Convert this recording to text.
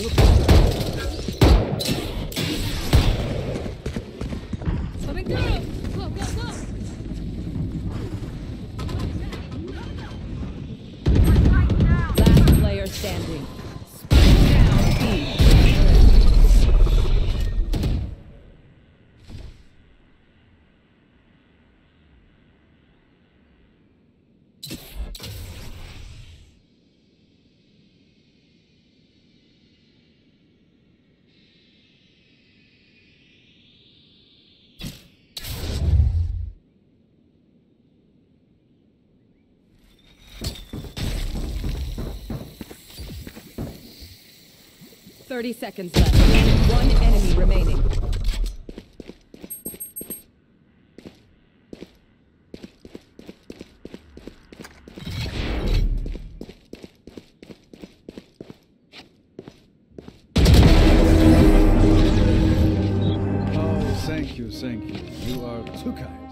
Coming through! Go, go, go! Last player standing. Spike down B. 30 seconds left. One enemy remaining. Oh, thank you, thank you. You are too kind.